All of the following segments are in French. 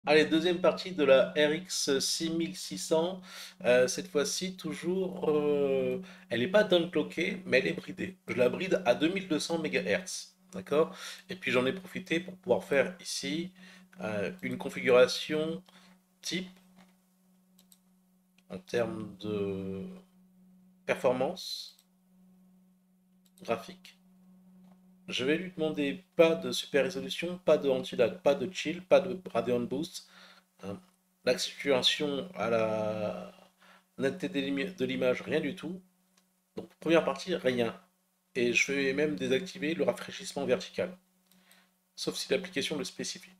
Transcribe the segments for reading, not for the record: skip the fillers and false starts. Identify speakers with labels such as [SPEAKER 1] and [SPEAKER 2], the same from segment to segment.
[SPEAKER 1] Allez, deuxième partie de la RX 6600. Cette fois-ci, toujours, elle n'est pas downclockée, mais elle est bridée. Je la bride à 2200 MHz. D'accord? Et puis j'en ai profité pour pouvoir faire ici une configuration type en termes de performance graphique. Je vais lui demander pas de super résolution, pas de anti-lag, pas de chill, pas de Radeon Boost. Hein. L'accentuation à la netteté de l'image, rien du tout. Donc première partie, rien. Et je vais même désactiver le rafraîchissement vertical, sauf si l'application le spécifie.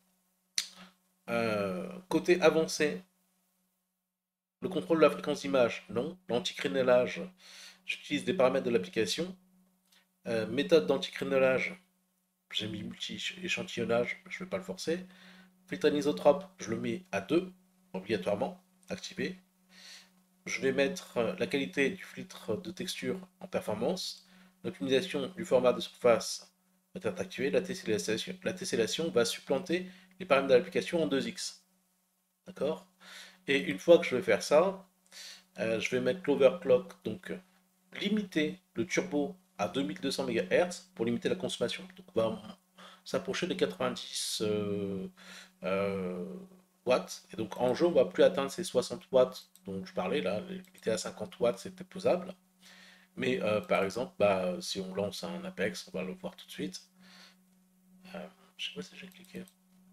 [SPEAKER 1] Côté avancé, le contrôle de la fréquence d'image, non. L'anticrénelage, j'utilise des paramètres de l'application. Méthode d'anticrénelage, j'ai mis multi-échantillonnage, je ne vais pas le forcer. Filtre anisotrope, je le mets à 2, obligatoirement, activé. Je vais mettre la qualité du filtre de texture en performance. L'optimisation du format de surface va être activée. La tessellation va supplanter les paramètres de l'application en 2x. D'accord? Et une fois que je vais faire ça, je vais mettre l'overclock, donc limiter le turbo à 2200 MHz pour limiter la consommation. Donc on va s'approcher des 90 euh, watts. Et donc en jeu, on ne va plus atteindre ces 60 watts dont je parlais là. Il était à 50 watts, c'était posable. Mais par exemple, bah, si on lance un Apex, on va le voir tout de suite. Je sais pas si j'ai cliqué.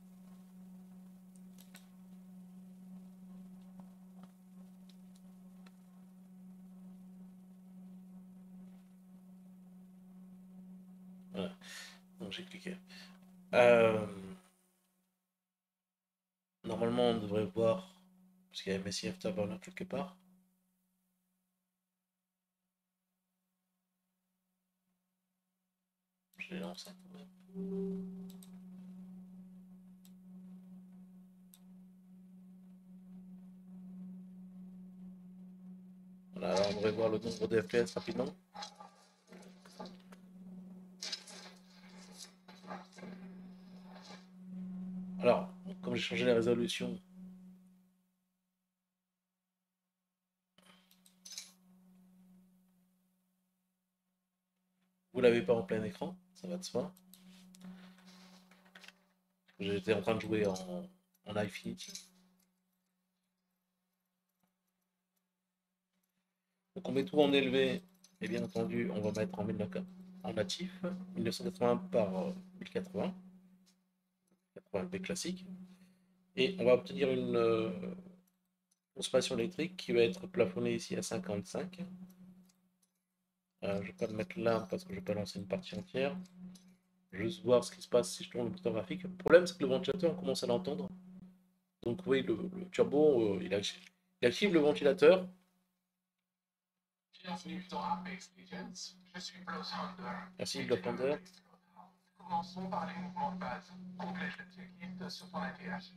[SPEAKER 1] Voilà, donc j'ai cliqué. Euh, Normalement, on devrait voir, parce qu'il y a Messi Afterburner quelque part. Je l'ai lancé quand même. Voilà, alors on devrait voir le nombre de FPS rapidement. Alors, comme j'ai changé la résolution, vous l'avez pas en plein écran, ça va de soi. J'étais en train de jouer en Infinity. Donc on met tout en élevé, et bien entendu, on va mettre en natif, 1980 par 1080, 80p classique, et on va obtenir une consommation électrique qui va être plafonnée ici à 55. Je ne vais pas le mettre là parce que je ne vais pas lancer une partie entière. Juste voir ce qui se passe si je tourne le bouton graphique. Le problème, c'est que le ventilateur, on commence à l'entendre. Donc oui, le turbo, il active le ventilateur. Bienvenue dans Apex Legends, je suis Bloodhunter. Merci Bloodhunter. Commençons par les mouvements de base. Complète le checklist sur ton ATH.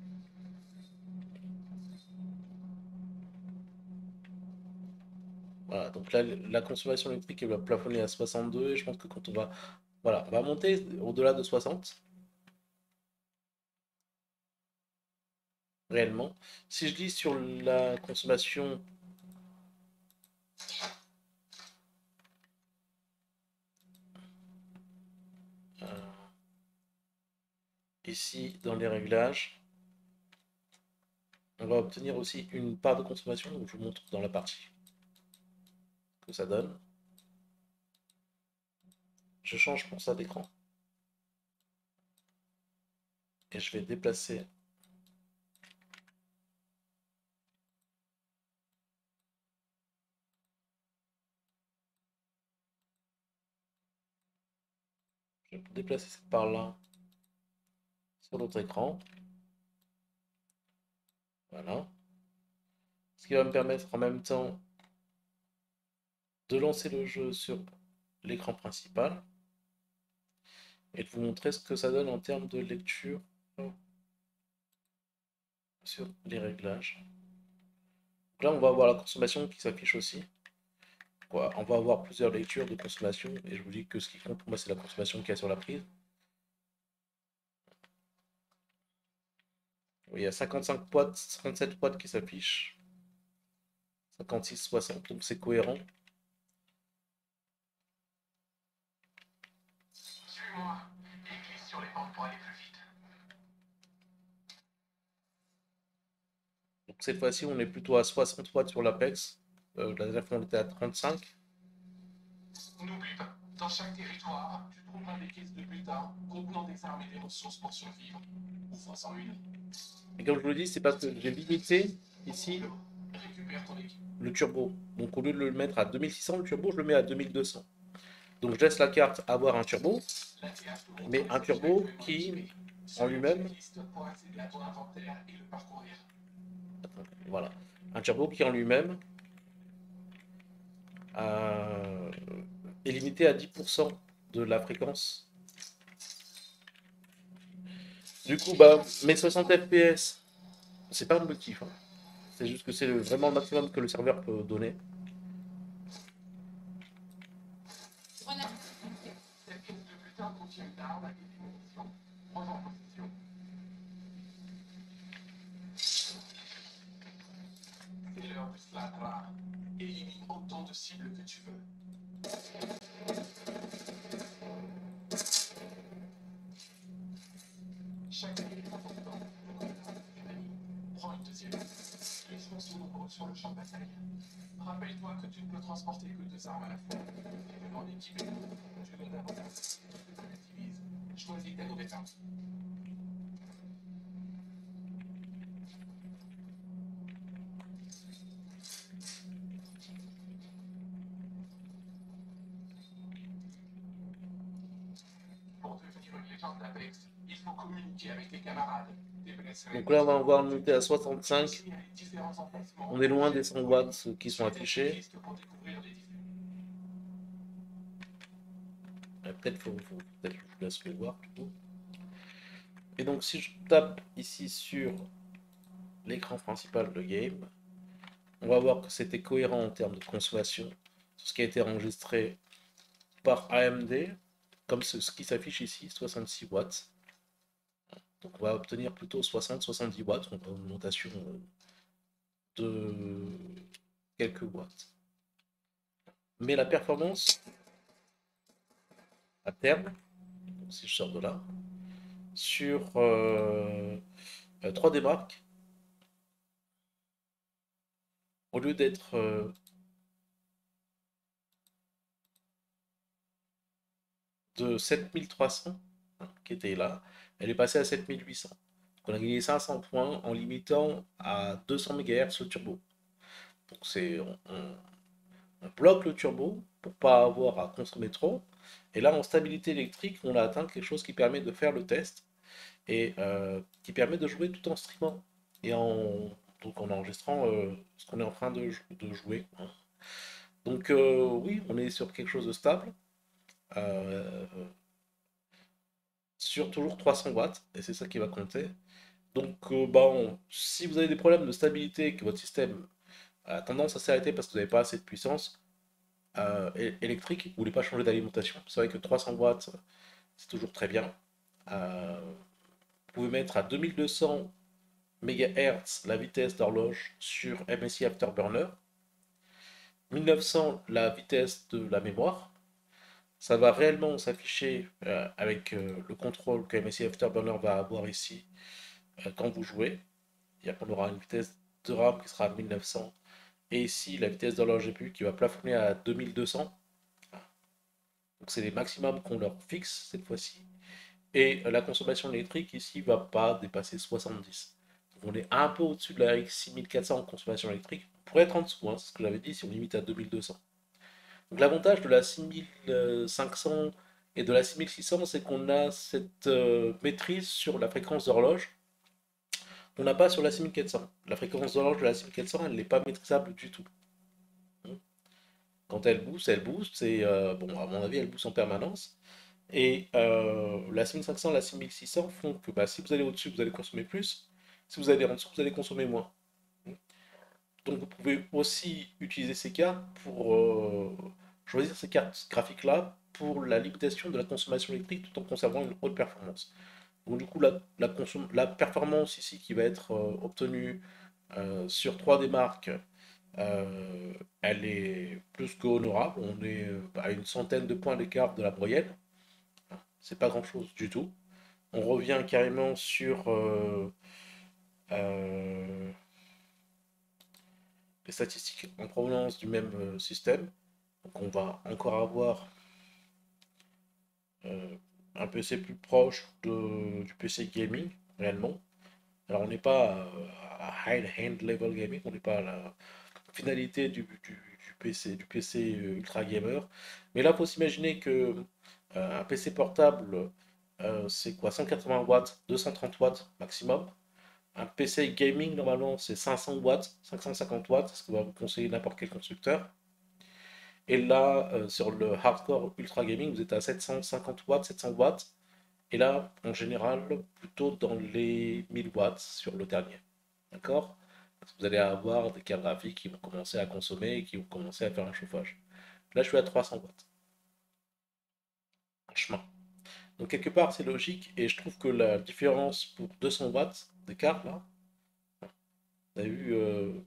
[SPEAKER 1] Voilà, donc là, la consommation électrique elle va plafonner à 62 et je pense que quand on va, voilà, on va monter au-delà de 60 réellement. Si je dis sur la consommation euh, ici dans les réglages, on va obtenir aussi une part de consommation. Donc je vous montre dans la partie que ça donne. Je change pour ça d'écran et je vais déplacer. Je vais déplacer cette part-là sur l'autre écran. Voilà. Ce qui va me permettre en même temps de lancer le jeu sur l'écran principal et de vous montrer ce que ça donne en termes de lecture sur les réglages. Donc là, on va avoir la consommation qui s'affiche aussi. On va avoir plusieurs lectures de consommation et je vous dis que ce qui compte pour moi, c'est la consommation qu'il y a sur la prise. Il y a 55 watts, 37 watts qui s'affichent. 56, 60, donc c'est cohérent.
[SPEAKER 2] Suis-moi et glisse sur les bandes pour aller plus vite.
[SPEAKER 1] Donc cette fois-ci, on est plutôt à 60 watts sur l'Apex. La dernière fois, on était à 35.
[SPEAKER 2] N'oublie pas, dans chaque territoire, tu trouveras des caisses de butin contenant des armes et des ressources pour survivre. Ou face en une.
[SPEAKER 1] Et comme je vous le dis, c'est parce que j'ai limité ici
[SPEAKER 2] Récupère ton équipe.
[SPEAKER 1] le turbo. Donc au lieu de le mettre à 2600, le turbo, je le mets à 2200. Donc je laisse la carte avoir un turbo, mais un turbo qui, en lui-même, voilà, un turbo qui en lui-même est limité à 10% de la fréquence. Du coup, bah, mes 60 FPS, c'est pas un motif, hein. C'est juste que c'est vraiment le maximum que le serveur peut donner.
[SPEAKER 2] C'est l'heure de Slatra. Élimine autant de cibles que tu veux. Chaque année est important. Prends une deuxième. Les gens sont nombreux sur le champ de bataille. Rappelle-toi que tu ne peux transporter que 2 armes à la fois. Et non équipé, tu donnes davantage. Tu l'utilises. Choisis ta nouvelle arme. Pour devenir une légende d'Apex, il faut communiquer avec tes camarades.
[SPEAKER 1] Donc là, on va avoir une unité à 65. On est loin des 100 watts qui sont affichés. Peut-être que je vous laisse le voir plutôt. Et donc si je tape ici sur l'écran principal de game, on va voir que c'était cohérent en termes de consommation. Ce qui a été enregistré par AMD, comme ce qui s'affiche ici, 66 watts. Donc on va obtenir plutôt 60-70 watts, donc une augmentation de quelques watts. Mais la performance, à terme, si je sors de là, sur 3D Mark, au lieu d'être de 7300, qui était là, elle est passée à 7800. Donc on a gagné 500 points en limitant à 200 MHz le turbo. Donc on bloque le turbo pour pas avoir à consommer trop. Et là, en stabilité électrique, on a atteint quelque chose qui permet de faire le test et qui permet de jouer tout en streamant et donc en enregistrant ce qu'on est en train de jouer, hein. Donc oui, on est sur quelque chose de stable, euh, sur toujours 300 watts, et c'est ça qui va compter. Donc si vous avez des problèmes de stabilité, que votre système a tendance à s'arrêter parce que vous n'avez pas assez de puissance électrique, vous ne voulez pas changer d'alimentation. C'est vrai que 300 watts, c'est toujours très bien. Vous pouvez mettre à 2200 MHz la vitesse d'horloge sur MSI Afterburner, 1900 la vitesse de la mémoire. Ça va réellement s'afficher avec le contrôle que MSI Afterburner va avoir ici quand vous jouez. On aura une vitesse de RAM qui sera à 1900 et ici la vitesse d'horloge GPU qui va plafonner à 2200. Donc c'est les maximums qu'on leur fixe cette fois-ci. Et la consommation électrique ici va pas dépasser 70. Donc on est un peu au-dessus de la RX 6400 en consommation électrique. On pourrait être en dessous, hein, c'est ce que j'avais dit, si on limite à 2200. Donc l'avantage de la 6500 et de la 6600, c'est qu'on a cette maîtrise sur la fréquence d'horloge qu'on n'a pas sur la 6400. La fréquence d'horloge de la 6400, elle n'est pas maîtrisable du tout. Quand elle booste, et bon, à mon avis, elle booste en permanence. Et la 6500, la 6600 font que bah, si vous allez au-dessus, vous allez consommer plus. Si vous allez en dessous, vous allez consommer moins. Donc vous pouvez aussi utiliser ces cartes pour choisir ces cartes graphiques-là pour la limitation de la consommation électrique tout en conservant une haute performance. Donc du coup, la performance ici qui va être obtenue sur 3 des marques, elle est plus qu'honorable. On est à une centaine de points d'écart de la moyenne. C'est pas grand-chose du tout. On revient carrément sur euh, les statistiques en provenance du même système. Donc on va encore avoir euh, un PC plus proche du PC gaming, réellement. Alors on n'est pas à high-end level gaming, on n'est pas à la finalité du PC ultra gamer. Mais là, il faut s'imaginer que un PC portable, c'est quoi? 180 watts, 230 watts maximum. Un PC gaming, normalement, c'est 500 watts, 550 watts, ce que va vous conseiller n'importe quel constructeur. Et là, sur le hardcore ultra gaming, vous êtes à 750 watts, 700 watts. Et là, en général, plutôt dans les 1000 watts sur le dernier. D'accord? Parce que vous allez avoir des cartes graphiques qui vont commencer à consommer et qui vont commencer à faire un chauffage. Là, je suis à 300 watts en chemin. Donc, quelque part, c'est logique. Et je trouve que la différence pour 200 watts d'écart, là, vous avez vu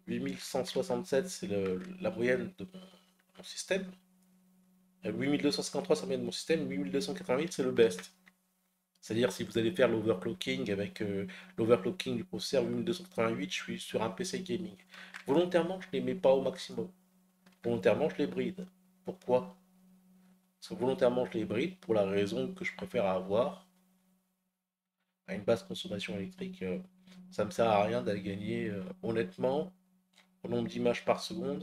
[SPEAKER 1] 8167, c'est la moyenne de mon système. 8253, c'est la moyenne de mon système. 8288, c'est le best. C'est-à-dire, si vous allez faire l'overclocking avec l'overclocking du processeur 8288, je suis sur un PC gaming. Volontairement, je ne les mets pas au maximum. Volontairement, je les bride. Pourquoi? Parce que volontairement, je les bride pour la raison que je préfère avoir à une basse consommation électrique. Ça me sert à rien d'aller gagner, honnêtement, au nombre d'images par seconde.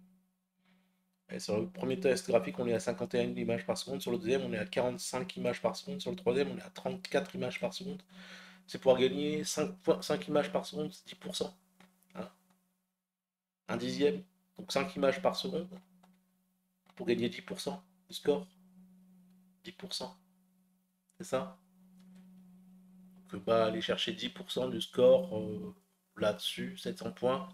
[SPEAKER 1] Et sur le premier test graphique, on est à 51 images par seconde. Sur le deuxième, on est à 45 images par seconde. Sur le troisième, on est à 34 images par seconde. C'est pouvoir gagner 5 images par seconde, c'est 10%. Hein, un dixième, donc 5 images par seconde, pour gagner 10% du score. 10%, c'est ça? Que bah, aller chercher 10% du score là-dessus, 700 points,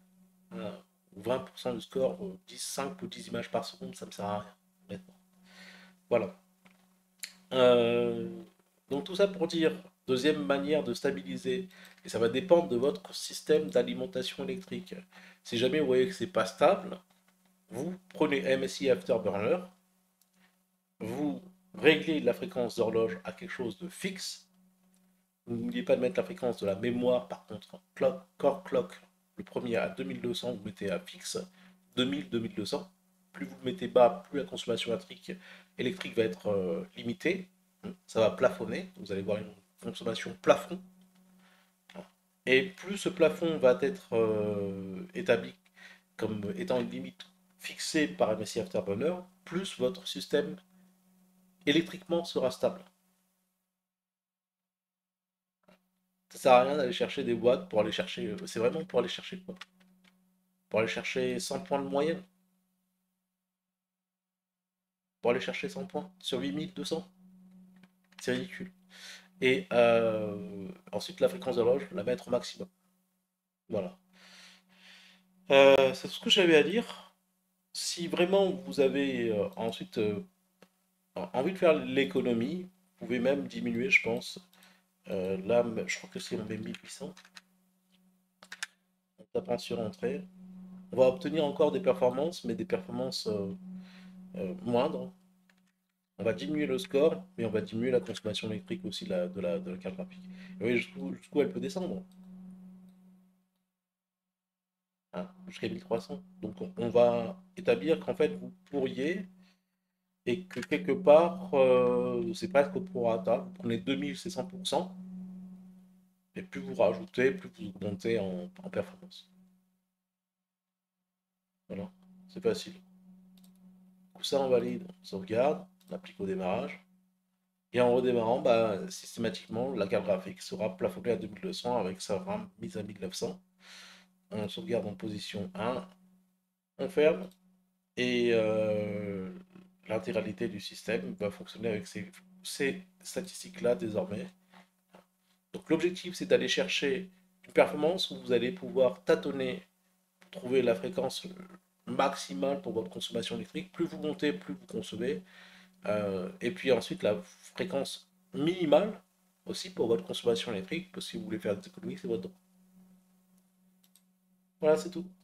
[SPEAKER 1] ou 20% du score, 10, 5 ou 10 images par seconde, ça me sert à rien, honnêtement. Voilà. Euh, donc tout ça pour dire, deuxième manière de stabiliser, et ça va dépendre de votre système d'alimentation électrique. Si jamais vous voyez que c'est pas stable, vous prenez MSI Afterburner, vous réglez la fréquence d'horloge à quelque chose de fixe. N'oubliez pas de mettre la fréquence de la mémoire, par contre, core clock, le premier à 2200, vous mettez à fixe 2000-2200. Plus vous le mettez bas, plus la consommation électrique va être limitée. Ça va plafonner, vous allez voir une consommation plafond. Et plus ce plafond va être établi comme étant une limite fixée par MSI Afterburner, plus votre système électriquement sera stable. Ça sert à rien d'aller chercher des boîtes pour aller chercher. C'est vraiment pour aller chercher quoi? Pour aller chercher 100 points de moyenne? Pour aller chercher 100 points sur 8200? C'est ridicule. Et ensuite, la fréquence d'horloge, la mettre au maximum. Voilà. C'est tout ce que j'avais à dire. Si vraiment vous avez ensuite envie de faire l'économie, vous pouvez même diminuer, je pense. Là, je crois que c'est on met 1800. On tape sur entrée. On va obtenir encore des performances, mais des performances moindres. On va diminuer le score, mais on va diminuer la consommation électrique aussi de la carte graphique. Et vous voyez jusqu'où elle peut descendre, hein, jusqu'à 1300. Donc on va établir qu'en fait vous pourriez, et que quelque part, c'est presque au prorata, vous prenez 2000, c'est 100%, et plus vous rajoutez, plus vous augmentez en performance. Voilà, c'est facile. Tout ça on valide, on sauvegarde, on applique au démarrage. Et en redémarrant, bah, systématiquement, la carte graphique sera plafonnée à 2200 avec sa RAM mise à 1900. On sauvegarde en position 1, on ferme, et l'intégralité du système va fonctionner avec ces statistiques-là désormais. Donc l'objectif, c'est d'aller chercher une performance où vous allez pouvoir tâtonner pour trouver la fréquence maximale pour votre consommation électrique. Plus vous montez, plus vous consommez. Et puis ensuite, la fréquence minimale aussi pour votre consommation électrique, parce que si vous voulez faire des économies, c'est votre droit. Voilà, c'est tout.